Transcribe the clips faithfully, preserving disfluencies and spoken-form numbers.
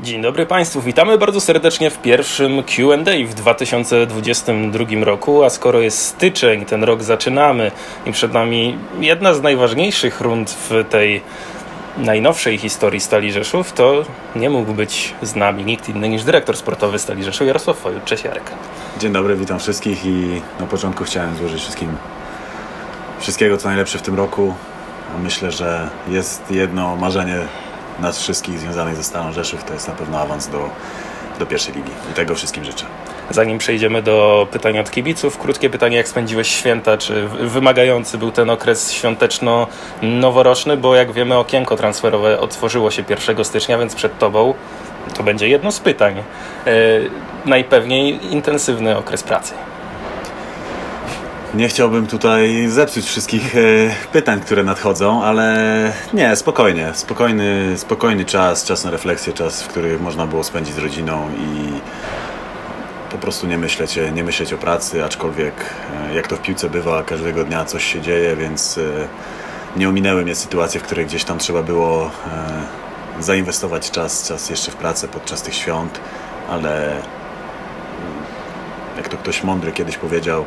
Dzień dobry Państwu, witamy bardzo serdecznie w pierwszym Q and A w dwa tysiące dwudziestym drugim roku, a skoro jest styczeń, ten rok zaczynamy i przed nami jedna z najważniejszych rund w tej najnowszej historii Stali Rzeszów, to nie mógł być z nami nikt inny niż dyrektor sportowy Stali Rzeszów, Jarosław Fojut. Cześć Jarek. Dzień dobry, witam wszystkich i na początku chciałem złożyć wszystkim wszystkiego co najlepsze w tym roku. Myślę, że jest jedno marzenie nas wszystkich związanych ze Stalą Rzeszów, to jest na pewno awans do, do pierwszej ligi i tego wszystkim życzę. Zanim przejdziemy do pytania od kibiców, krótkie pytanie, jak spędziłeś święta? Czy wymagający był ten okres świąteczno-noworoczny? Bo jak wiemy, okienko transferowe otworzyło się pierwszego stycznia, więc przed tobą to będzie jedno z pytań. Yy, najpewniej intensywny okres pracy. Nie chciałbym tutaj zepsuć wszystkich e, pytań, które nadchodzą, ale nie, spokojnie, spokojny, spokojny czas, czas na refleksję, czas, w którym można było spędzić z rodziną i po prostu nie myśleć, nie myśleć o pracy, aczkolwiek e, jak to w piłce bywa, każdego dnia coś się dzieje, więc e, nie ominęły mnie sytuacje, w których gdzieś tam trzeba było e, zainwestować czas, czas jeszcze w pracę podczas tych świąt, ale jak to ktoś mądry kiedyś powiedział,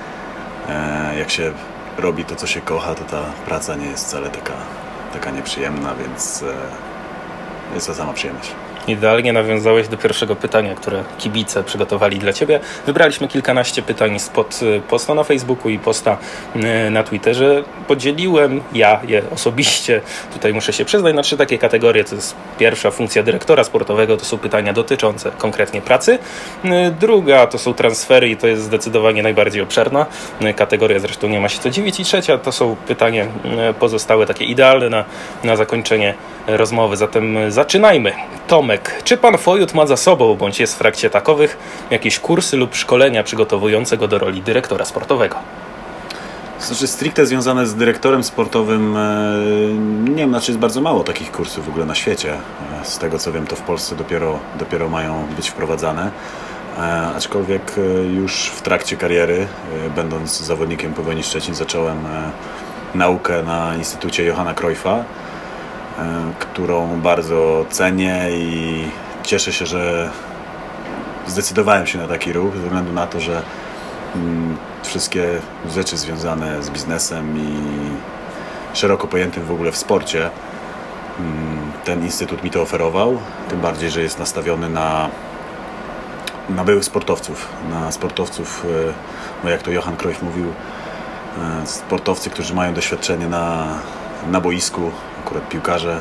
jak się robi to, co się kocha, to ta praca nie jest wcale taka, taka nieprzyjemna, więc jest to sama przyjemność. Idealnie nawiązałeś do pierwszego pytania, które kibice przygotowali dla Ciebie. Wybraliśmy kilkanaście pytań spod posta na Facebooku i posta na Twitterze. Podzieliłem ja je osobiście, tutaj muszę się przyznać, na trzy takie kategorie. To jest pierwsza funkcja dyrektora sportowego, to są pytania dotyczące konkretnie pracy. Druga to są transfery i to jest zdecydowanie najbardziej obszerna kategoria, zresztą nie ma się co dziwić. I trzecia to są pytania pozostałe, takie idealne na, na zakończenie rozmowy. Zatem zaczynajmy. Tomek, czy pan Fojut ma za sobą, bądź jest w trakcie takowych, jakieś kursy lub szkolenia przygotowujące go do roli dyrektora sportowego? Znaczy stricte związane z dyrektorem sportowym, nie wiem, znaczy jest bardzo mało takich kursów w ogóle na świecie. Z tego co wiem, to w Polsce dopiero, dopiero mają być wprowadzane. Aczkolwiek już w trakcie kariery, będąc zawodnikiem Pogoni Szczecin, zacząłem naukę na Instytucie Johana Cruyffa, którą bardzo cenię i cieszę się, że zdecydowałem się na taki ruch ze względu na to, że mm, wszystkie rzeczy związane z biznesem i szeroko pojętym w ogóle w sporcie, mm, ten instytut mi to oferował, tym bardziej, że jest nastawiony na, na byłych sportowców, na sportowców, no jak to Johan Cruyff mówił, sportowcy, którzy mają doświadczenie na, na boisku. Akurat piłkarze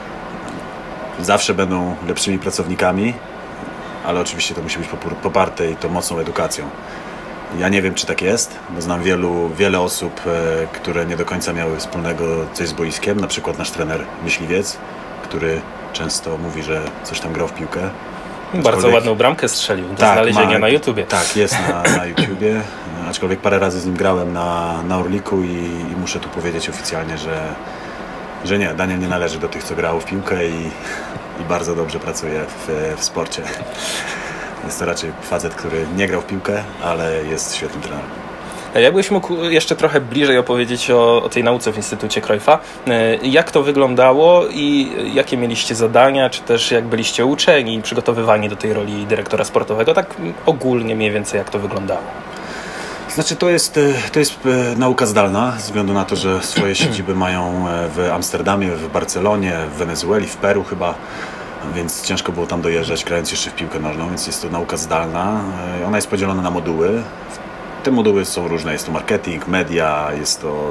zawsze będą lepszymi pracownikami, ale oczywiście to musi być poparte i to mocną edukacją. Ja nie wiem, czy tak jest, bo znam wielu, wiele osób, które nie do końca miały wspólnego coś z boiskiem, na przykład nasz trener Myśliwiec, który często mówi, że coś tam grał w piłkę. Bardzo ładną bramkę strzelił, do tak, znalezienia ma, na YouTubie. Tak, jest na, na YouTubie, aczkolwiek parę razy z nim grałem na, na Orliku i, i muszę tu powiedzieć oficjalnie, że że nie, Daniel nie należy do tych, co grało w piłkę i, i bardzo dobrze pracuje w, w sporcie. Jest to raczej facet, który nie grał w piłkę, ale jest świetnym trenerem. Jakbyś mógł jeszcze trochę bliżej opowiedzieć o, o tej nauce w Instytucie Cruyffa. Jak to wyglądało i jakie mieliście zadania, czy też jak byliście uczeni i przygotowywani do tej roli dyrektora sportowego? Tak ogólnie mniej więcej jak to wyglądało? Znaczy to jest, to jest nauka zdalna, ze względu na to, że swoje siedziby mają w Amsterdamie, w Barcelonie, w Wenezueli, w Peru chyba, więc ciężko było tam dojeżdżać, grając jeszcze w piłkę nożną, więc jest to nauka zdalna. Ona jest podzielona na moduły. Te moduły są różne, jest to marketing, media, jest to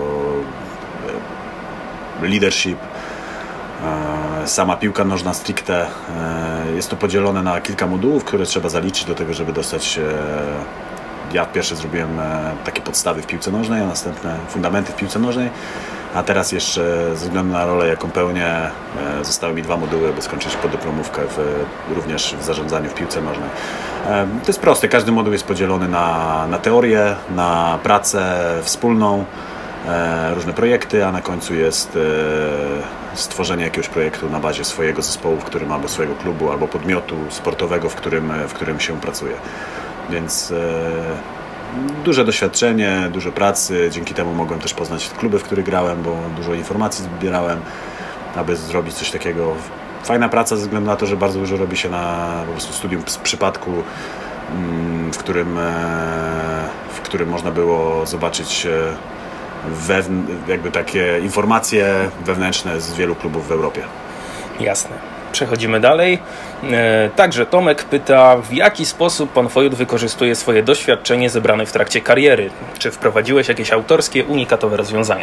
leadership, sama piłka nożna stricte. Jest to podzielone na kilka modułów, które trzeba zaliczyć do tego, żeby dostać. Ja pierwsze zrobiłem takie podstawy w piłce nożnej, a następne fundamenty w piłce nożnej, a teraz jeszcze ze względu na rolę, jaką pełnię, zostały mi dwa moduły, by skończyć podyplomówkę w, również w zarządzaniu w piłce nożnej. To jest proste, każdy moduł jest podzielony na, na teorię, na pracę wspólną, różne projekty, a na końcu jest stworzenie jakiegoś projektu na bazie swojego zespołu, w którym albo swojego klubu, albo podmiotu sportowego, w którym, w którym się pracuje. Więc e, duże doświadczenie, dużo pracy, dzięki temu mogłem też poznać kluby, w których grałem, bo dużo informacji zbierałem, aby zrobić coś takiego fajna praca ze względu na to, że bardzo dużo robi się na po prostu studium z przypadku, w którym, w którym można było zobaczyć wewn, jakby takie informacje wewnętrzne z wielu klubów w Europie. Jasne. Przechodzimy dalej. Także Tomek pyta, w jaki sposób pan Foyut wykorzystuje swoje doświadczenie zebrane w trakcie kariery? Czy wprowadziłeś jakieś autorskie, unikatowe rozwiązania?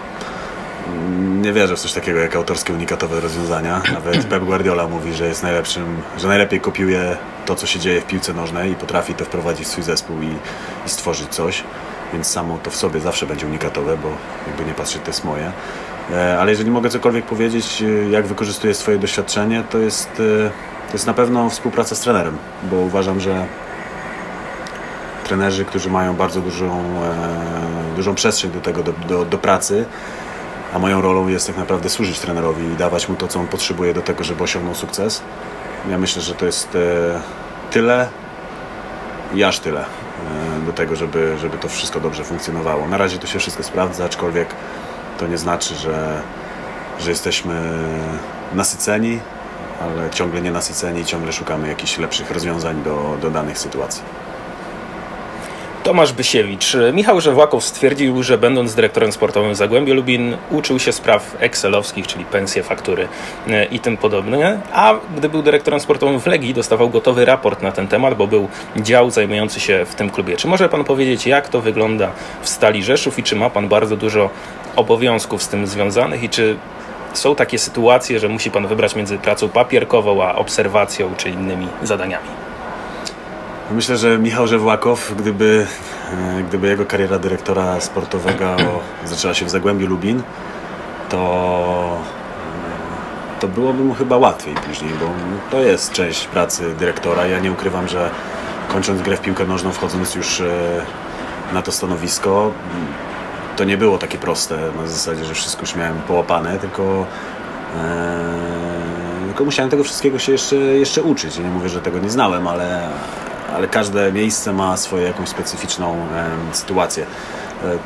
Nie wierzę w coś takiego jak autorskie, unikatowe rozwiązania. Nawet Pep Guardiola mówi, że jest najlepszym, że najlepiej kopiuje to, co się dzieje w piłce nożnej i potrafi to wprowadzić w swój zespół i, i stworzyć coś. Więc samo to w sobie zawsze będzie unikatowe, bo jakby nie patrzeć, to jest moje. Ale jeżeli mogę cokolwiek powiedzieć, jak wykorzystuję swoje doświadczenie, to jest, to jest na pewno współpraca z trenerem, bo uważam, że trenerzy, którzy mają bardzo dużą, dużą przestrzeń do tego, do, do, do pracy, a moją rolą jest tak naprawdę służyć trenerowi i dawać mu to, co on potrzebuje do tego, żeby osiągnął sukces. Ja myślę, że to jest tyle i aż tyle do tego, żeby, żeby to wszystko dobrze funkcjonowało. Na razie to się wszystko sprawdza, aczkolwiek to nie znaczy, że, że jesteśmy nasyceni, ale ciągle nie nasyceni i ciągle szukamy jakichś lepszych rozwiązań do, do danych sytuacji. Tomasz Bysiewicz. Michał Żewłakow stwierdził, że będąc dyrektorem sportowym w Zagłębiu Lubin uczył się spraw excelowskich, czyli pensje, faktury i tym podobne, a gdy był dyrektorem sportowym w Legii, dostawał gotowy raport na ten temat, bo był dział zajmujący się w tym klubie. Czy może pan powiedzieć, jak to wygląda w Stali Rzeszów i czy ma pan bardzo dużo obowiązków z tym związanych i czy są takie sytuacje, że musi pan wybrać między pracą papierkową a obserwacją czy innymi zadaniami? Myślę, że Michał Żewłakow, gdyby, gdyby jego kariera dyrektora sportowego zaczęła się w Zagłębiu Lubin, to, to byłoby mu chyba łatwiej później, bo to jest część pracy dyrektora. Ja nie ukrywam, że kończąc grę w piłkę nożną, wchodząc już na to stanowisko, to nie było takie proste, na zasadzie, że wszystko już miałem połapane, tylko, e, tylko musiałem tego wszystkiego się jeszcze, jeszcze uczyć. Nie mówię, że tego nie znałem, ale, ale każde miejsce ma swoją jakąś specyficzną e, sytuację. E,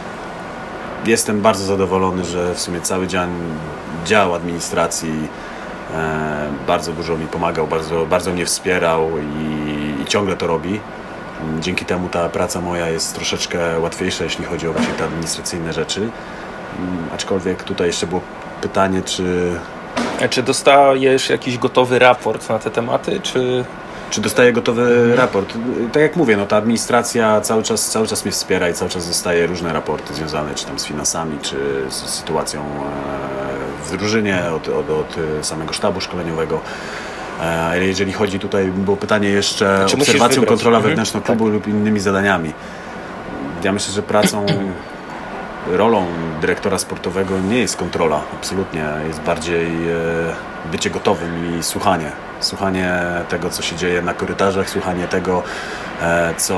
jestem bardzo zadowolony, że w sumie cały dział, dział administracji e, bardzo dużo mi pomagał, bardzo, bardzo mnie wspierał i, i ciągle to robi. Dzięki temu ta praca moja jest troszeczkę łatwiejsza, jeśli chodzi o właśnie te administracyjne rzeczy. Aczkolwiek tutaj jeszcze było pytanie, czy... Czy dostajesz jakiś gotowy raport na te tematy, czy... Czy dostaję gotowy raport? Tak jak mówię, no ta administracja cały czas, cały czas mnie wspiera i cały czas dostaje różne raporty związane czy tam z finansami, czy z sytuacją w drużynie, od, od, od samego sztabu szkoleniowego. Ale jeżeli chodzi tutaj, było pytanie jeszcze o obserwacją, kontrola mhm. wewnętrzną klubu tak. lub innymi zadaniami. Ja myślę, że pracą, rolą dyrektora sportowego nie jest kontrola, absolutnie. Jest bardziej bycie gotowym i słuchanie. Słuchanie tego, co się dzieje na korytarzach, słuchanie tego, co,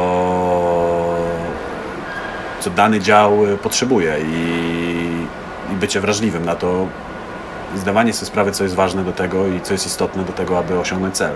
co dany dział potrzebuje i, i bycie wrażliwym na to, i zdawanie sobie sprawy, co jest ważne do tego i co jest istotne do tego, aby osiągnąć cel.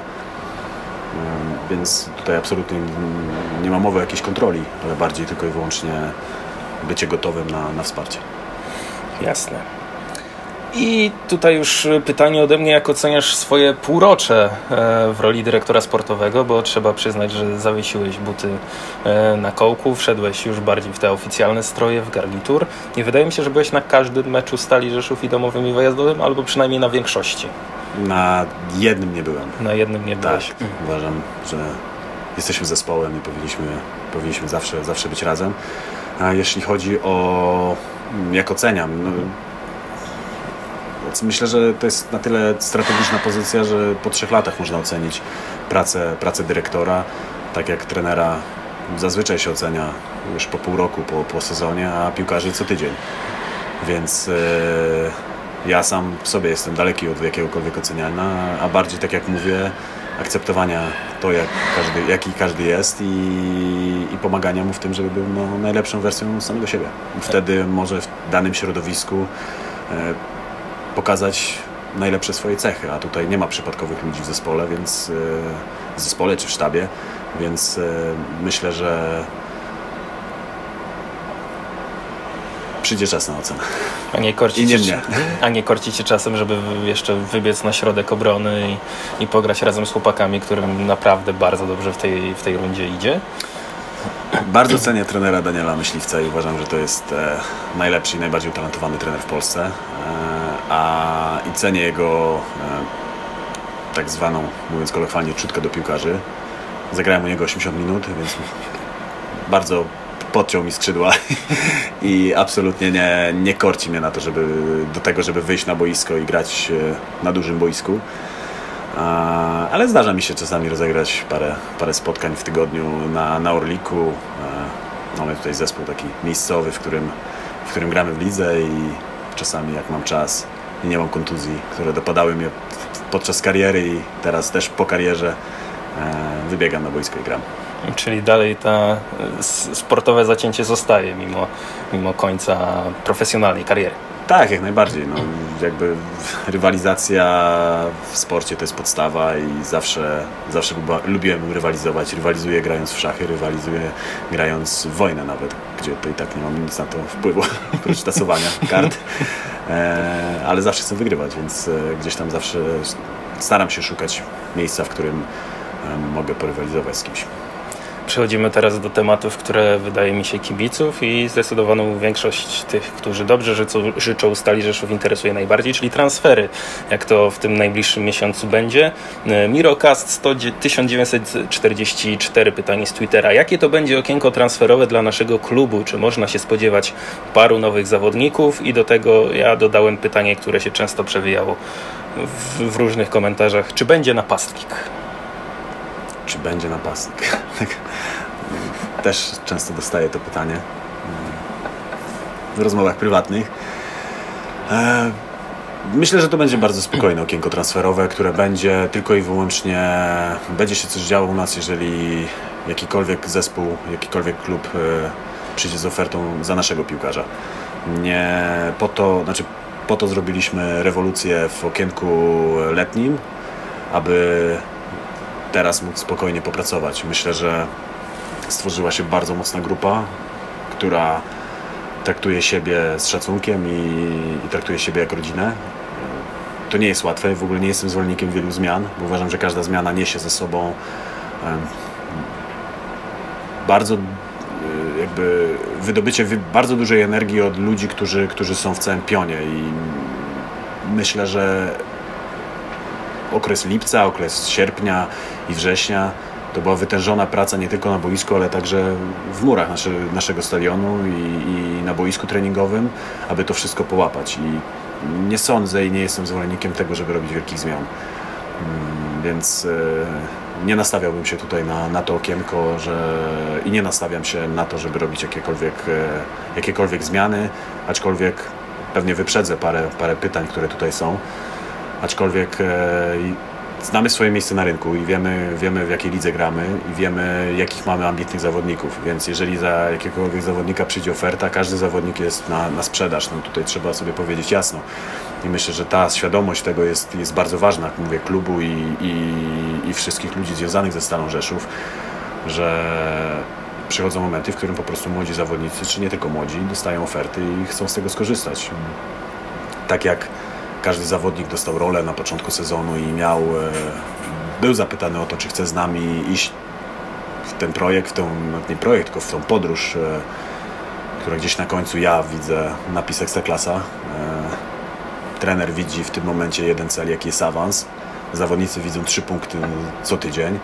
Więc tutaj absolutnie nie ma mowy o jakiejś kontroli, ale bardziej tylko i wyłącznie bycie gotowym na, na wsparcie. Jasne. I tutaj już pytanie ode mnie, jak oceniasz swoje półrocze w roli dyrektora sportowego, bo trzeba przyznać, że zawiesiłeś buty na kołku, wszedłeś już bardziej w te oficjalne stroje, w garnitur. I wydaje mi się, że byłeś na każdym meczu Stali Rzeszów i domowym i wyjazdowym, albo przynajmniej na większości. Na jednym nie byłem. Na jednym nie byłeś. Tak, uważam, że jesteśmy zespołem i powinniśmy, powinniśmy zawsze, zawsze być razem. A jeśli chodzi o jak oceniam, no, myślę, że to jest na tyle strategiczna pozycja, że po trzech latach można ocenić pracę, pracę dyrektora. Tak jak trenera zazwyczaj się ocenia już po pół roku, po, po sezonie, a piłkarzy co tydzień. Więc yy, ja sam w sobie jestem daleki od jakiegokolwiek oceniania, a bardziej, tak jak mówię, akceptowania to, jak każdy, jaki każdy jest i, i pomagania mu w tym, żeby był no, najlepszą wersją samego siebie. Wtedy może w danym środowisku yy, pokazać najlepsze swoje cechy, a tutaj nie ma przypadkowych ludzi w zespole, więc w zespole czy w sztabie, więc myślę, że przyjdzie czas na ocenę. A nie korci I nie cię, mnie. A nie korci cię czasem, żeby jeszcze wybiec na środek obrony i, i pograć razem z chłopakami, którym naprawdę bardzo dobrze w tej, w tej rundzie idzie? Bardzo cenię trenera Daniela Myśliwca i uważam, że to jest e, najlepszy i najbardziej utalentowany trener w Polsce. E, a i cenię jego e, tak zwaną, mówiąc kolokwialnie, czutkę do piłkarzy. Zagrałem u niego osiemdziesiąt minut, więc bardzo podciął mi skrzydła i absolutnie nie, nie korci mnie na to, żeby do tego, żeby wyjść na boisko i grać na dużym boisku. Ale zdarza mi się czasami rozegrać parę, parę spotkań w tygodniu na, na Orliku. Mamy tutaj zespół taki miejscowy, w którym, w którym gramy w lidze i czasami jak mam czas i nie mam kontuzji, które dopadały mnie podczas kariery i teraz też po karierze, wybiegam na boisko i gram. Czyli dalej ta sportowe zacięcie zostaje mimo, mimo końca profesjonalnej kariery. Tak, jak najbardziej. No, jakby rywalizacja w sporcie to jest podstawa i zawsze, zawsze lubiłem rywalizować. Rywalizuję grając w szachy, rywalizuję grając w wojnę nawet, gdzie to i tak nie mam nic na to wpływu, oprócz tasowania kart. E, ale zawsze chcę wygrywać, więc gdzieś tam zawsze staram się szukać miejsca, w którym mogę porywalizować z kimś. Przechodzimy teraz do tematów, które wydaje mi się kibiców i zdecydowaną większość tych, którzy dobrze życzą, życzą Stali Rzeszów, interesuje najbardziej, czyli transfery. Jak to w tym najbliższym miesiącu będzie? Mirocast tysiąc dziewięćset czterdzieści cztery pytanie z Twittera. Jakie to będzie okienko transferowe dla naszego klubu? Czy można się spodziewać paru nowych zawodników? I do tego ja dodałem pytanie, które się często przewijało w, w różnych komentarzach. Czy będzie napastnik? Czy będzie napastnik? Też często dostaję to pytanie w rozmowach prywatnych. Myślę, że to będzie bardzo spokojne okienko transferowe, które będzie tylko i wyłącznie, będzie się coś działo u nas, jeżeli jakikolwiek zespół, jakikolwiek klub przyjdzie z ofertą za naszego piłkarza. Nie po to, znaczy po to zrobiliśmy rewolucję w okienku letnim, aby teraz móc spokojnie popracować. Myślę, że stworzyła się bardzo mocna grupa, która traktuje siebie z szacunkiem i, i traktuje siebie jak rodzinę. To nie jest łatwe, w ogóle nie jestem zwolennikiem wielu zmian, bo uważam, że każda zmiana niesie ze sobą um, bardzo jakby wydobycie bardzo dużej energii od ludzi, którzy, którzy są w całym pionie i myślę, że okres lipca, okres sierpnia i września to była wytężona praca nie tylko na boisku, ale także w murach nasze, naszego stadionu i, i na boisku treningowym, aby to wszystko połapać. I nie sądzę i nie jestem zwolennikiem tego, żeby robić wielkich zmian. Więc nie nastawiałbym się tutaj na, na to okienko, że i nie nastawiam się na to, żeby robić jakiekolwiek, jakiekolwiek zmiany, aczkolwiek pewnie wyprzedzę parę, parę pytań, które tutaj są. Aczkolwiek e, znamy swoje miejsce na rynku i wiemy, wiemy w jakiej lidze gramy i wiemy jakich mamy ambitnych zawodników, więc jeżeli za jakiegokolwiek zawodnika przyjdzie oferta, każdy zawodnik jest na, na sprzedaż, no tutaj trzeba sobie powiedzieć jasno i myślę, że ta świadomość tego jest, jest bardzo ważna, jak mówię, klubu i, i, i wszystkich ludzi związanych ze Stalą Rzeszów, że przychodzą momenty, w którym po prostu młodzi zawodnicy, czy nie tylko młodzi, dostają oferty i chcą z tego skorzystać. Tak jak każdy zawodnik dostał rolę na początku sezonu i miał, był zapytany o to, czy chce z nami iść w ten projekt, w tą, nie projekt, tylko w tą podróż, która gdzieś na końcu ja widzę napis Ekstraklasa. Trener widzi w tym momencie jeden cel, jaki jest awans. Zawodnicy widzą trzy punkty co tydzień.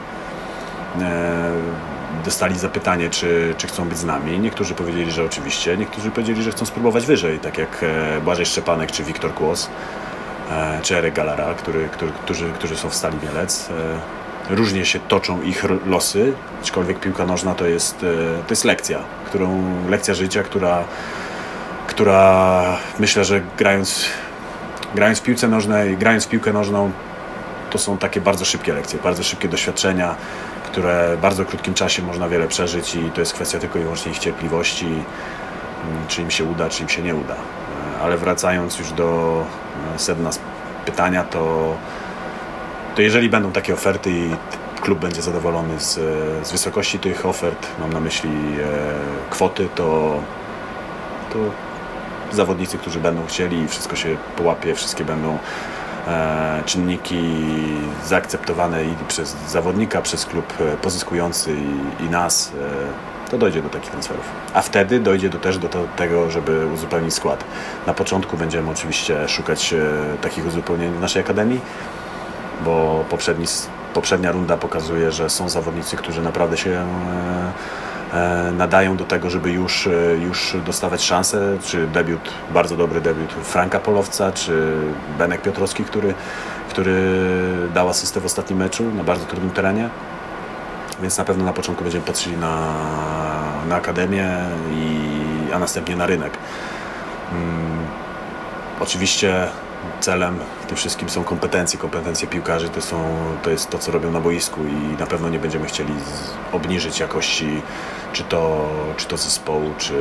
Dostali zapytanie, czy, czy chcą być z nami. Niektórzy powiedzieli, że oczywiście, niektórzy powiedzieli, że chcą spróbować wyżej, tak jak Błażej Szczepanek czy Wiktor Kłos, czy Eryk Galara, który, który, którzy, którzy są w Stali Mielec. Różnie się toczą ich losy, aczkolwiek piłka nożna to jest, to jest lekcja, którą, lekcja życia, która, która myślę, że grając, grając w piłce nożnej, grając w piłkę nożną, to są takie bardzo szybkie lekcje, bardzo szybkie doświadczenia, które w bardzo krótkim czasie można wiele przeżyć i to jest kwestia tylko i wyłącznie ich cierpliwości, czy im się uda, czy im się nie uda. Ale wracając już do sedna pytania, to, to jeżeli będą takie oferty i klub będzie zadowolony z, z wysokości tych ofert, mam na myśli e, kwoty, to, to zawodnicy, którzy będą chcieli i wszystko się połapie, wszystkie będą e, czynniki zaakceptowane i przez zawodnika, przez klub pozyskujący i, i nas, e, to dojdzie do takich transferów. A wtedy dojdzie do, też do to, tego, żeby uzupełnić skład. Na początku będziemy oczywiście szukać e, takich uzupełnień w naszej akademii, bo poprzedni, poprzednia runda pokazuje, że są zawodnicy, którzy naprawdę się e, e, nadają do tego, żeby już, e, już dostawać szansę, czy debiut, bardzo dobry debiut Franka Polowca, czy Benek Piotrowski, który, który dał asystę w ostatnim meczu na bardzo trudnym terenie. Więc na pewno na początku będziemy patrzyli na, na akademię, i, a następnie na rynek. Hmm, oczywiście celem w tym wszystkim są kompetencje, kompetencje piłkarzy, to, są, to jest to, co robią na boisku i na pewno nie będziemy chcieli z, obniżyć jakości czy to, czy to zespołu, czy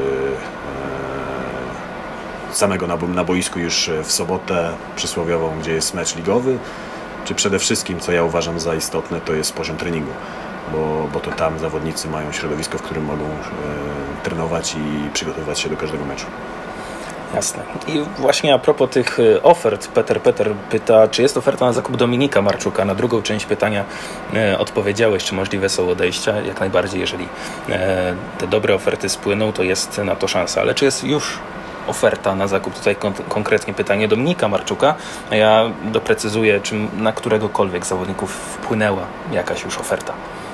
e, samego na, na boisku już w sobotę przysłowiową, gdzie jest mecz ligowy, czy przede wszystkim, co ja uważam za istotne, to jest poziom treningu, bo, bo to tam zawodnicy mają środowisko, w którym mogą e, trenować i przygotowywać się do każdego meczu. Jasne. I właśnie a propos tych ofert, Peter Peter pyta, czy jest oferta na zakup Dominika Marczuka? Na drugą część pytania e, odpowiedziałeś, czy możliwe są odejścia. Jak najbardziej, jeżeli e, te dobre oferty spłyną, to jest na to szansa. Ale czy jest już oferta na zakup? Tutaj kon konkretnie pytanie Dominika Marczuka. A ja doprecyzuję, czy na któregokolwiek zawodników wpłynęła jakaś już oferta.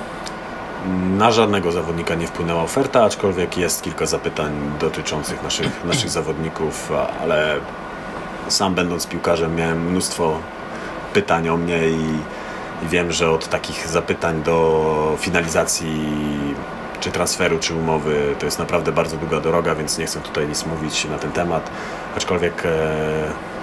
Na żadnego zawodnika nie wpłynęła oferta, aczkolwiek jest kilka zapytań dotyczących naszych, naszych zawodników, ale sam będąc piłkarzem miałem mnóstwo pytań o mnie i, i wiem, że od takich zapytań do finalizacji czy transferu, czy umowy to jest naprawdę bardzo długa droga, więc nie chcę tutaj nic mówić na ten temat, aczkolwiek e,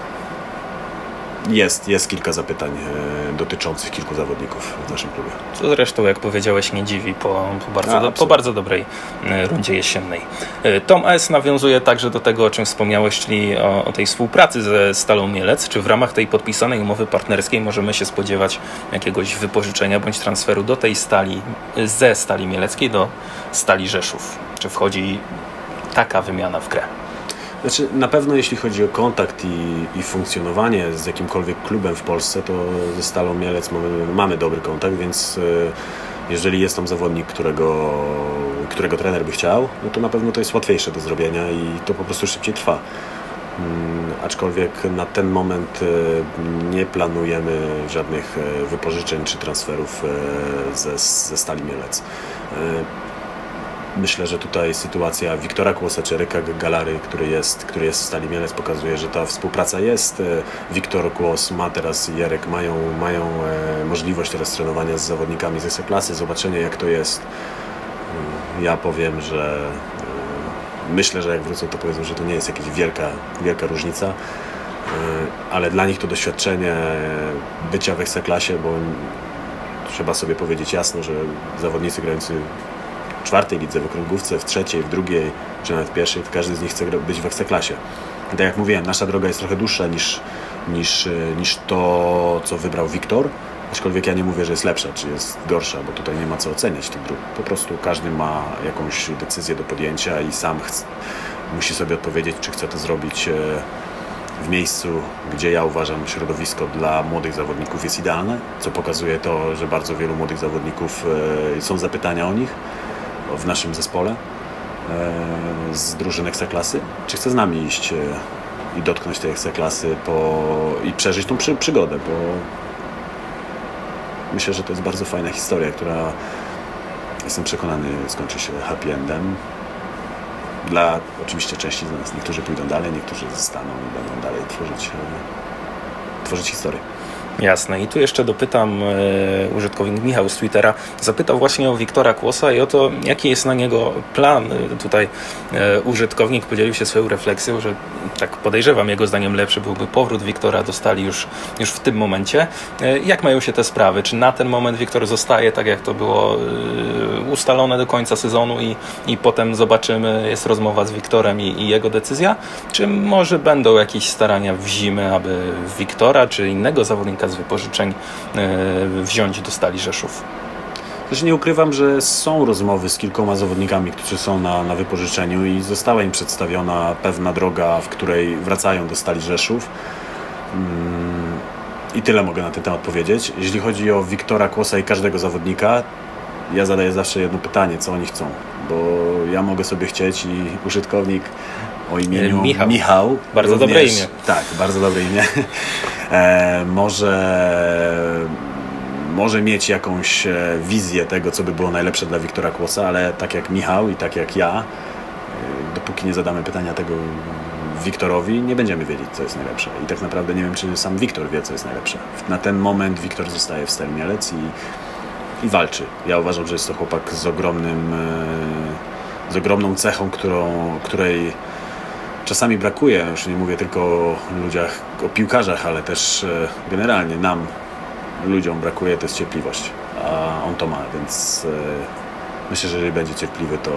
Jest, jest kilka zapytań e, dotyczących kilku zawodników w naszym klubie. Co zresztą, jak powiedziałeś, nie dziwi po, po, bardzo, do, po bardzo dobrej e, rundzie jesiennej. E, Tom S. nawiązuje także do tego, o czym wspomniałeś, czyli o, o tej współpracy ze Stalą Mielec. Czy w ramach tej podpisanej umowy partnerskiej możemy się spodziewać jakiegoś wypożyczenia bądź transferu do tej stali, ze Stali Mieleckiej do Stali Rzeszów? Czy wchodzi taka wymiana w grę? Znaczy, na pewno jeśli chodzi o kontakt i, i funkcjonowanie z jakimkolwiek klubem w Polsce, to ze Stalą Mielec mamy, mamy dobry kontakt, więc jeżeli jest tam zawodnik, którego, którego trener by chciał, no to na pewno to jest łatwiejsze do zrobienia i to po prostu szybciej trwa. Hmm, aczkolwiek na ten moment nie planujemy żadnych wypożyczeń czy transferów ze, ze Stali Mielec. Myślę, że tutaj sytuacja Wiktora Kłosa czy Eryka Galary, który jest, który jest w Stali Mielec, pokazuje, że ta współpraca jest. Wiktor Kłos ma teraz i Jarek mają, mają możliwość teraz trenowania z zawodnikami z Ekstraklasy, zobaczenia jak to jest. Ja powiem, że myślę, że jak wrócą, to powiedzą, że to nie jest jakaś wielka, wielka różnica, ale dla nich to doświadczenie bycia w Ekstraklasie, bo trzeba sobie powiedzieć jasno, że zawodnicy grający w czwartej lidze, w okręgówce, w trzeciej, w drugiej, czy nawet w pierwszej, to każdy z nich chce być w Ekstraklasie. I tak jak mówiłem, nasza droga jest trochę dłuższa niż, niż, niż to, co wybrał Wiktor, aczkolwiek ja nie mówię, że jest lepsza, czy jest gorsza, bo tutaj nie ma co oceniać tych dróg. Po prostu każdy ma jakąś decyzję do podjęcia i sam chce, musi sobie odpowiedzieć, czy chce to zrobić w miejscu, gdzie ja uważam środowisko dla młodych zawodników jest idealne, co pokazuje to, że bardzo wielu młodych zawodników są zapytania o nich w naszym zespole z drużyn Ekstraklasy, czy chce z nami iść i dotknąć tej Ekstraklasy po, i przeżyć tą przy, przygodę, bo myślę, że to jest bardzo fajna historia, która, jestem przekonany, skończy się happy endem. Dla oczywiście części z nas. Niektórzy pójdą dalej, niektórzy zostaną i będą dalej tworzyć, tworzyć historię. Jasne. I tu jeszcze dopytam, e, użytkownik Michał z Twittera zapytał właśnie o Wiktora Kłosa i o to, jaki jest na niego plan. Tutaj e, użytkownik podzielił się swoją refleksją, że tak podejrzewam, jego zdaniem lepszy byłby powrót Wiktora do Stali już, już w tym momencie. E, jak mają się te sprawy? Czy na ten moment Wiktor zostaje tak, jak to było e, ustalone do końca sezonu i, i potem zobaczymy, jest rozmowa z Wiktorem i, i jego decyzja? Czy może będą jakieś starania w zimę, aby Wiktora czy innego zawodnika z wypożyczeń wziąć do Stali Rzeszów? Też nie ukrywam, że są rozmowy z kilkoma zawodnikami, którzy są na, na wypożyczeniu i została im przedstawiona pewna droga, w której wracają do Stali Rzeszów. I tyle mogę na ten temat powiedzieć. Jeśli chodzi o Wiktora Kłosa i każdego zawodnika, ja zadaję zawsze jedno pytanie, co oni chcą. Bo ja mogę sobie chcieć i użytkownik o imieniu Michał. Michał bardzo również, dobre imię. Tak, bardzo dobre imię. E, może, może mieć jakąś wizję tego, co by było najlepsze dla Wiktora Kłosa, ale tak jak Michał i tak jak ja, dopóki nie zadamy pytania tego Wiktorowi, nie będziemy wiedzieć, co jest najlepsze. I tak naprawdę nie wiem, czy sam Wiktor wie, co jest najlepsze. Na ten moment Wiktor zostaje w Stali Mielec i, i walczy. Ja uważam, że jest to chłopak z ogromnym, z ogromną cechą, którą, której czasami brakuje. Już nie mówię tylko o ludziach, o piłkarzach, ale też generalnie nam, ludziom brakuje, to jest cierpliwość. A on to ma, więc myślę, że jeżeli będzie cierpliwy, to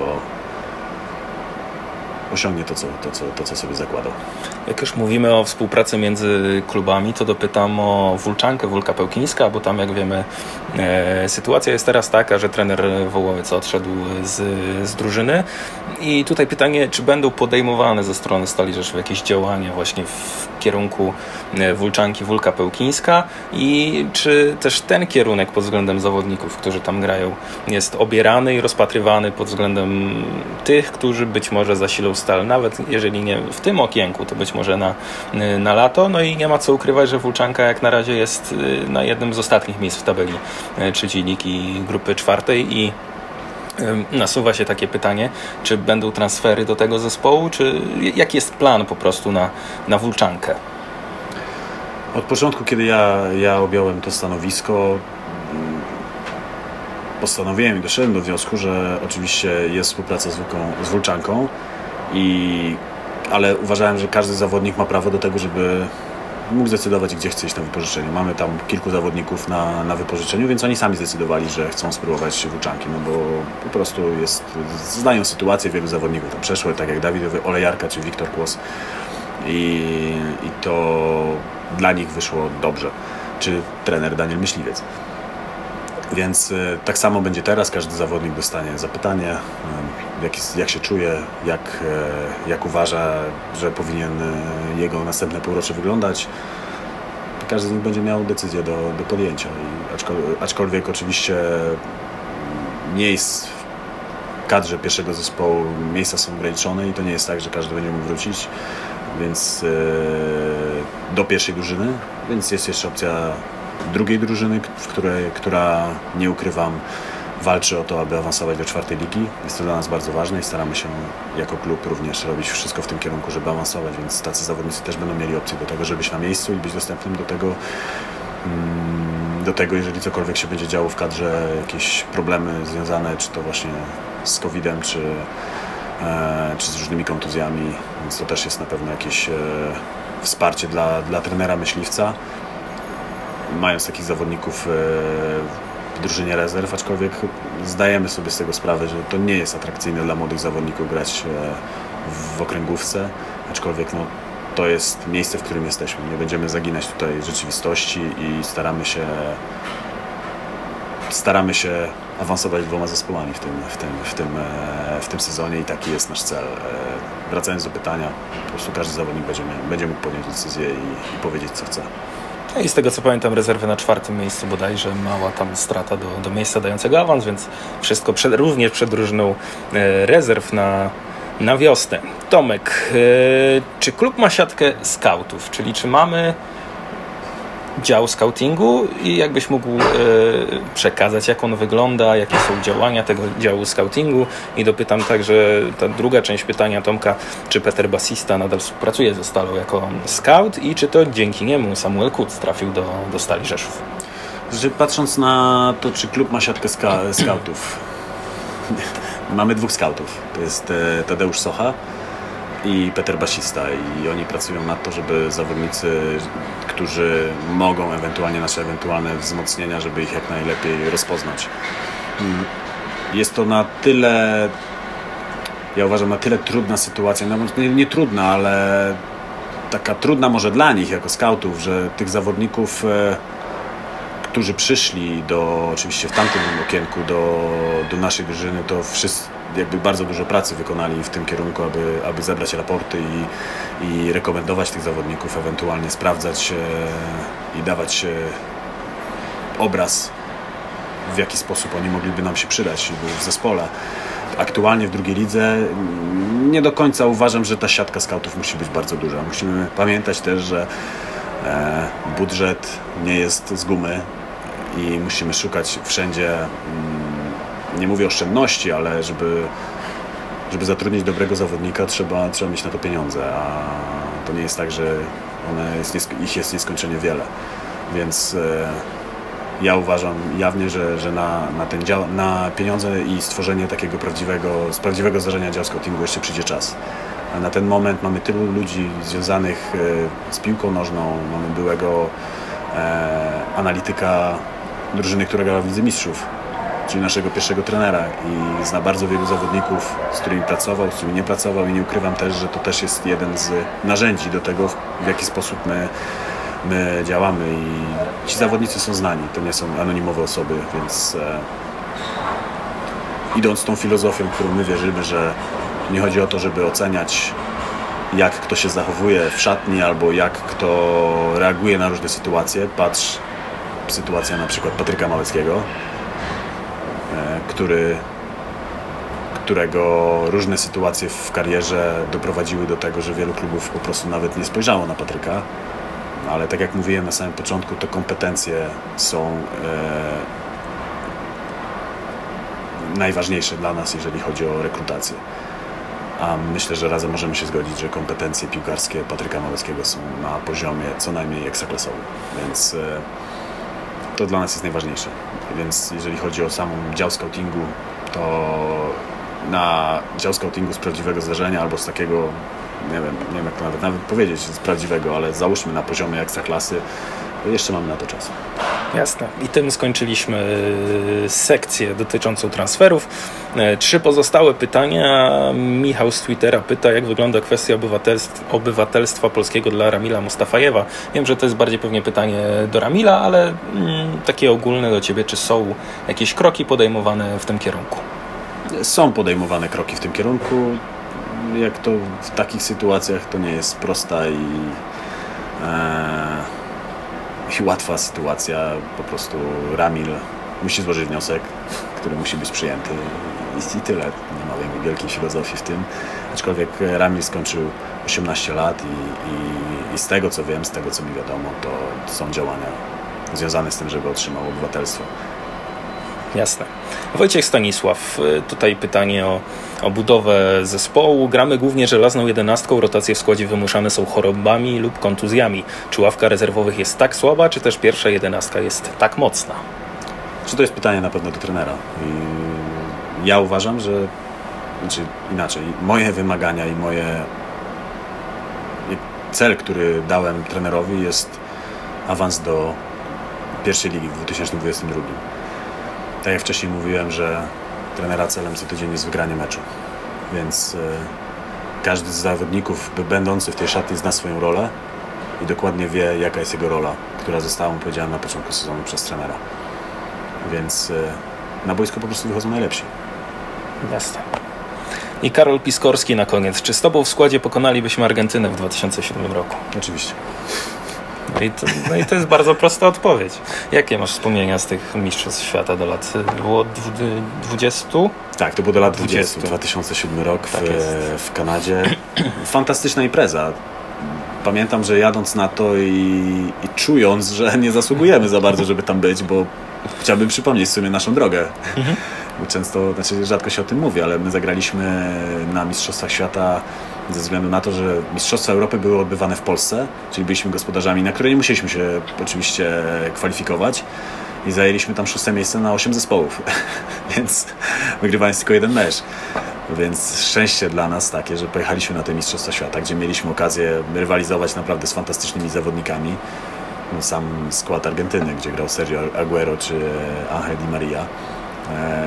osiągnie to co, to, co, to, co sobie zakładał. Jak już mówimy o współpracy między klubami, to dopytam o Wólczankę, Wólka Pełkińska, bo tam, jak wiemy, e, sytuacja jest teraz taka, że trener Wołowiec odszedł z, z drużyny i tutaj pytanie, czy będą podejmowane ze strony Stali Rzeszów jakieś działania właśnie w kierunku Wólczanki, Wólka Pełkińska i czy też ten kierunek pod względem zawodników, którzy tam grają, jest obierany i rozpatrywany pod względem tych, którzy być może zasilą Stal, nawet jeżeli nie w tym okienku, to być może na, na lato. No i nie ma co ukrywać, że Wólczanka jak na razie jest na jednym z ostatnich miejsc w tabeli trzeciej ligi grupy czwartej i nasuwa się takie pytanie, czy będą transfery do tego zespołu, czy jaki jest plan po prostu na, na Wólczankę? Od początku, kiedy ja, ja objąłem to stanowisko, postanowiłem i doszedłem do wniosku, że oczywiście jest współpraca z, Wólką, z Wólczanką, i, ale uważałem, że każdy zawodnik ma prawo do tego, żeby mógł zdecydować, gdzie chce iść na wypożyczeniu. Mamy tam kilku zawodników na, na wypożyczeniu, więc oni sami zdecydowali, że chcą spróbować Wólczanki, no bo po prostu jest, znają sytuację, wielu zawodników tam przeszło, tak jak Dawid Olejarka czy Wiktor Kłos i, i to dla nich wyszło dobrze, czy trener Daniel Myśliwiec. Więc y, tak samo będzie teraz, każdy zawodnik dostanie zapytanie, y, jak, jest, jak się czuje, jak, y, jak uważa, że powinien y, jego następne półrocze wyglądać. Każdy z nich będzie miał decyzję do, do podjęcia. I aczkolwiek, aczkolwiek oczywiście miejsc w kadrze pierwszego zespołu, miejsca są ograniczone i to nie jest tak, że każdy będzie mógł wrócić, więc y, do pierwszej drużyny, więc jest jeszcze opcja drugiej drużyny, w której, która, nie ukrywam, walczy o to, aby awansować do czwartej ligi. Jest to dla nas bardzo ważne i staramy się jako klub również robić wszystko w tym kierunku, żeby awansować, więc tacy zawodnicy też będą mieli opcję do tego, żeby być na miejscu i być dostępnym do tego, do tego, jeżeli cokolwiek się będzie działo w kadrze, jakieś problemy związane, czy to właśnie z kowidem, czy, czy z różnymi kontuzjami, więc to też jest na pewno jakieś wsparcie dla, dla trenera Myśliwca, mając takich zawodników w drużynie rezerw, aczkolwiek zdajemy sobie z tego sprawę, że to nie jest atrakcyjne dla młodych zawodników grać w okręgówce, aczkolwiek no, to jest miejsce, w którym jesteśmy. Nie będziemy zaginać tutaj rzeczywistości i staramy się staramy się awansować dwoma zespołami w tym, w tym, w tym, w tym sezonie i taki jest nasz cel. Wracając do pytania, po prostu każdy zawodnik będzie, będzie mógł podjąć decyzję i, i powiedzieć, co chce. I z tego co pamiętam, rezerwy na czwartym miejscu bodajże, mała tam strata do, do miejsca dającego awans, więc wszystko przed, również przed drużyną e, rezerw na, na wiosnę. Tomek, e, czy klub ma siatkę scoutów, czyli czy mamy dział scoutingu i jakbyś mógł e, przekazać, jak on wygląda, jakie są działania tego działu scoutingu i dopytam także, ta druga część pytania Tomka, czy Peter Basista nadal współpracuje ze Stalą jako scout i czy to dzięki niemu Samuel Kuc trafił do, do Stali Rzeszów? Znaczy, patrząc na to, czy klub ma siatkę ska- scoutów, mamy dwóch scoutów, to jest e, Tadeusz Socha i Peter Basista i oni pracują nad to, żeby zawodnicy, którzy mogą ewentualnie nasze ewentualne wzmocnienia, żeby ich jak najlepiej rozpoznać. Jest to na tyle, ja uważam, na tyle trudna sytuacja, no nie, nie trudna, ale taka trudna może dla nich jako skautów, że tych zawodników, którzy przyszli do, oczywiście w tamtym okienku do, do naszej drużyny, to wszyscy jakby bardzo dużo pracy wykonali w tym kierunku, aby, aby zebrać raporty i, i rekomendować tych zawodników, ewentualnie sprawdzać e, i dawać e, obraz, w jaki sposób oni mogliby nam się przydać w zespole. Aktualnie w drugiej lidze nie do końca uważam, że ta siatka skautów musi być bardzo duża. Musimy pamiętać też, że e, budżet nie jest z gumy i musimy szukać wszędzie, mm, nie mówię oszczędności, ale żeby, żeby zatrudnić dobrego zawodnika, trzeba, trzeba mieć na to pieniądze, a to nie jest tak, że one jest, ich jest nieskończenie wiele. Więc e, ja uważam jawnie, że, że na, na, ten dział, na pieniądze i stworzenie takiego prawdziwego, z prawdziwego zdarzenia dział scoutingu jeszcze przyjdzie czas. A na ten moment mamy tylu ludzi związanych e, z piłką nożną, mamy byłego e, analityka drużyny, która grała w Lidze Mistrzów, czyli naszego pierwszego trenera i zna bardzo wielu zawodników, z którymi pracował, z którymi nie pracował i nie ukrywam też, że to też jest jeden z narzędzi do tego, w jaki sposób my, my działamy i ci zawodnicy są znani, to nie są anonimowe osoby, więc e, idąc tą filozofią, którą my wierzymy, że nie chodzi o to, żeby oceniać, jak kto się zachowuje w szatni albo jak kto reaguje na różne sytuacje. Patrz, sytuacja na przykład Patryka Małeckiego, który, którego różne sytuacje w karierze doprowadziły do tego, że wielu klubów po prostu nawet nie spojrzało na Patryka. Ale tak jak mówiłem na samym początku, to kompetencje są e, najważniejsze dla nas, jeżeli chodzi o rekrutację. A myślę, że razem możemy się zgodzić, że kompetencje piłkarskie Patryka Małeckiego są na poziomie co najmniej ekstraklasowym. Więc e, to dla nas jest najważniejsze. Więc jeżeli chodzi o samą dział scoutingu, to na dział scoutingu z prawdziwego zdarzenia albo z takiego, nie wiem, nie wiem jak to nawet, nawet powiedzieć, z prawdziwego, ale załóżmy na poziomie ekstraklasy, to jeszcze mamy na to czas. Jasne. I tym skończyliśmy sekcję dotyczącą transferów. Trzy pozostałe pytania. Michał z Twittera pyta, jak wygląda kwestia obywatelstwa, obywatelstwa polskiego dla Ramila Mustafajewa. Wiem, że to jest bardziej pewnie pytanie do Ramila, ale mm, takie ogólne do Ciebie. Czy są jakieś kroki podejmowane w tym kierunku? Są podejmowane kroki w tym kierunku. Jak to w takich sytuacjach to nie jest prosta i... E... I łatwa sytuacja, po prostu Ramil musi złożyć wniosek, który musi być przyjęty i, i tyle. Nie ma wielkiej filozofii w tym. Aczkolwiek Ramil skończył osiemnaście lat i, i, i z tego co wiem, z tego co mi wiadomo, to, to są działania związane z tym, żeby otrzymał obywatelstwo. Jasne. Wojciech Stanisław, tutaj pytanie o, o budowę zespołu. Gramy głównie żelazną jedenastką, rotacje w składzie wymuszane są chorobami lub kontuzjami. Czy ławka rezerwowych jest tak słaba, czy też pierwsza jedenastka jest tak mocna? Czy to jest pytanie na pewno do trenera? I ja uważam, że znaczy inaczej, moje wymagania i moje cel, który dałem trenerowi, jest awans do pierwszej ligi w dwa tysiące dwudziestym drugim. Tak jak wcześniej mówiłem, że trenera celem co tydzień jest wygranie meczu, więc y, każdy z zawodników będący w tej szatni zna swoją rolę i dokładnie wie, jaka jest jego rola, która została mu powiedziana na początku sezonu przez trenera. Więc y, na boisku po prostu wychodzą najlepsi. Jasne. I Karol Piskorski na koniec. Czy z Tobą w składzie pokonalibyśmy Argentynę w dwa tysiące siódmym roku? Oczywiście. No i, to, no i to jest bardzo prosta odpowiedź. Jakie masz wspomnienia z tych mistrzostw świata do lat? Było dwudziestu? Tak, to było do lat dwudziestu. dwa tysiące siódmy rok tak w, w Kanadzie. Fantastyczna impreza. Pamiętam, że jadąc na to i, i czując, że nie zasługujemy za bardzo, żeby tam być, bo chciałbym przypomnieć w sumie naszą drogę. Mhm. Często, znaczy rzadko się o tym mówi, ale my zagraliśmy na Mistrzostwach Świata ze względu na to, że Mistrzostwa Europy były odbywane w Polsce, czyli byliśmy gospodarzami, na które nie musieliśmy się oczywiście kwalifikować i zajęliśmy tam szóste miejsce na osiem zespołów, więc wygrywając tylko jeden mecz. Więc szczęście dla nas takie, że pojechaliśmy na te Mistrzostwa Świata, gdzie mieliśmy okazję rywalizować naprawdę z fantastycznymi zawodnikami. No, sam skład Argentyny, gdzie grał Sergio Aguero czy Ángel Di María,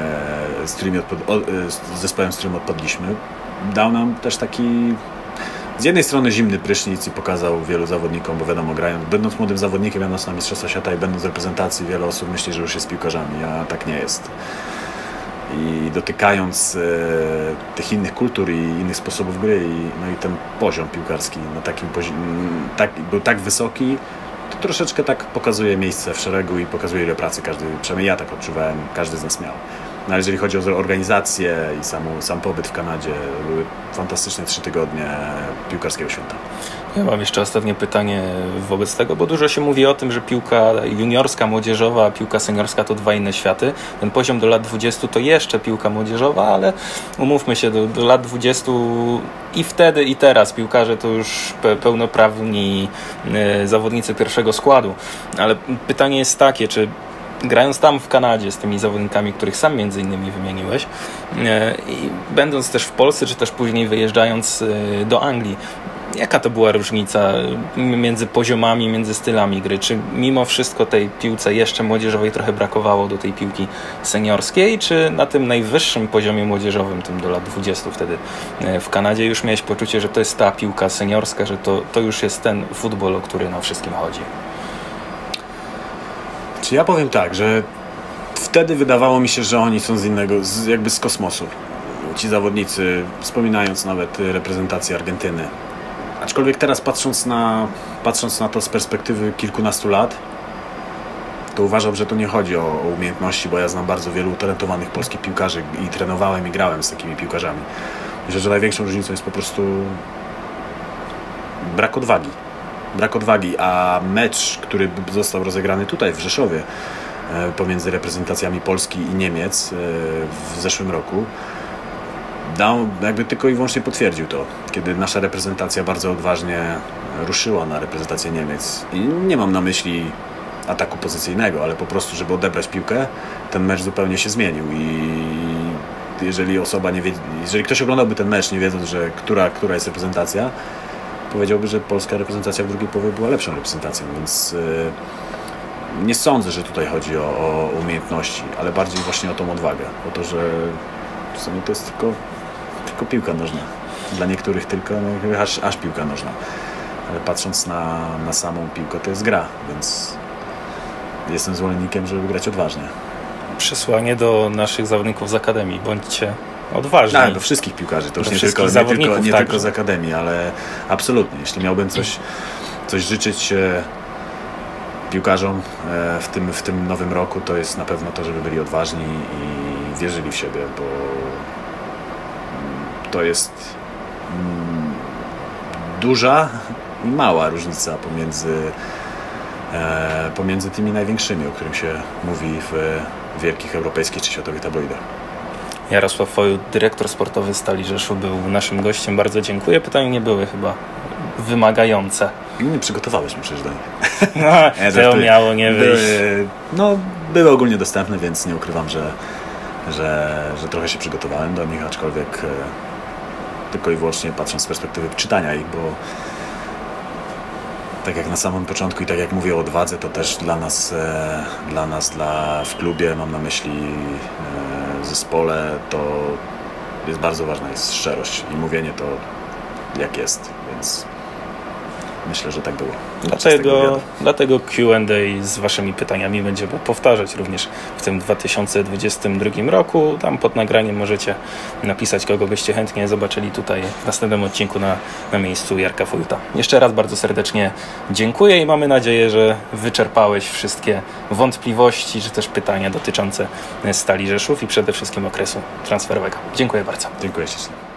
z, którymi odpad- z zespołem, z którym odpadliśmy, dał nam też taki z jednej strony zimny prysznic i pokazał wielu zawodnikom, bo wiadomo, grając, będąc młodym zawodnikiem, będąc na Mistrzostwa Świata i będąc w reprezentacji, wiele osób myśli, że już jest piłkarzami, a tak nie jest. I dotykając e, tych innych kultur i innych sposobów gry, i, no i ten poziom piłkarski na takim poziom, tak, był tak wysoki, to troszeczkę tak pokazuje miejsce w szeregu i pokazuje, ile pracy każdy, przynajmniej ja tak odczuwałem, każdy z nas miał. No, ale jeżeli chodzi o organizację i sam, sam pobyt w Kanadzie, były fantastyczne trzy tygodnie piłkarskiego święta. Ja mam jeszcze ostatnie pytanie wobec tego, bo dużo się mówi o tym, że piłka juniorska, młodzieżowa, a piłka seniorska to dwa inne światy. Ten poziom do lat dwudziestu to jeszcze piłka młodzieżowa, ale umówmy się, do, do lat dwudziestu i wtedy i teraz piłkarze to już pełnoprawni zawodnicy pierwszego składu. Ale pytanie jest takie, czy grając tam w Kanadzie z tymi zawodnikami, których sam między innymi wymieniłeś, i będąc też w Polsce, czy też później wyjeżdżając do Anglii, jaka to była różnica między poziomami, między stylami gry? Czy mimo wszystko tej piłce jeszcze młodzieżowej trochę brakowało do tej piłki seniorskiej, czy na tym najwyższym poziomie młodzieżowym, tym do lat dwudziestu wtedy w Kanadzie, już miałeś poczucie, że to jest ta piłka seniorska, że to, to już jest ten futbol, o który na wszystkim chodzi? Czy ja powiem tak, że wtedy wydawało mi się, że oni są z innego, z, jakby z kosmosu. Ci zawodnicy, wspominając nawet reprezentację Argentyny. Aczkolwiek teraz patrząc na, patrząc na to z perspektywy kilkunastu lat, to uważam, że to nie chodzi o, o umiejętności, bo ja znam bardzo wielu utalentowanych polskich piłkarzy i trenowałem i grałem z takimi piłkarzami. Myślę, że największą różnicą jest po prostu brak odwagi. Brak odwagi, a mecz, który został rozegrany tutaj w Rzeszowie pomiędzy reprezentacjami Polski i Niemiec w zeszłym roku, dał, jakby tylko i wyłącznie potwierdził to, kiedy nasza reprezentacja bardzo odważnie ruszyła na reprezentację Niemiec. I nie mam na myśli ataku pozycyjnego, ale po prostu, żeby odebrać piłkę, ten mecz zupełnie się zmienił i jeżeli osoba nie wie, jeżeli ktoś oglądałby ten mecz, nie wiedząc, że która, która jest reprezentacja, powiedziałby, że polska reprezentacja w drugiej połowie była lepszą reprezentacją, więc yy, nie sądzę, że tutaj chodzi o, o umiejętności, ale bardziej właśnie o tą odwagę, o to, że w sumie to jest tylko, tylko piłka nożna. Dla niektórych tylko no, aż, aż piłka nożna, ale patrząc na, na samą piłkę, to jest gra, więc jestem zwolennikiem, żeby grać odważnie. Przesłanie do naszych zawodników z Akademii, bądźcie odważni. Tak, do wszystkich piłkarzy, to już nie tylko, nie tylko, nie tylko z Akademii, ale absolutnie. Jeśli miałbym coś, coś życzyć piłkarzom w tym, w tym nowym roku, to jest na pewno to, żeby byli odważni i wierzyli w siebie, bo to jest duża i mała różnica pomiędzy, pomiędzy tymi największymi, o którym się mówi w wielkich europejskich czy światowych tabloidach. Jarosław Fojuł, dyrektor sportowy Stali Rzeszów, był naszym gościem. Bardzo dziękuję. Pytania nie były chyba wymagające. Nie przygotowałeś mnie przecież do nich. No, to miało nie wyjść. Były, no, były ogólnie dostępne, więc nie ukrywam, że, że, że trochę się przygotowałem do nich, aczkolwiek tylko i wyłącznie patrząc z perspektywy czytania ich, bo tak jak na samym początku i tak jak mówię o odwadze, to też dla nas, dla nas, dla w klubie, mam na myśli zespole, to jest bardzo ważna jest szczerość i mówienie to jak jest, więc myślę, że tak było. Dlatego, dlatego Q and A z waszymi pytaniami będziemy powtarzać również w tym dwa tysiące dwudziestym drugim roku. Tam pod nagraniem możecie napisać, kogo byście chętnie zobaczyli tutaj w następnym odcinku na, na miejscu Jarka Fojuta. Jeszcze raz bardzo serdecznie dziękuję i mamy nadzieję, że wyczerpałeś wszystkie wątpliwości, czy też pytania dotyczące Stali Rzeszów i przede wszystkim okresu transferowego. Dziękuję bardzo. Dziękuję ślicznie.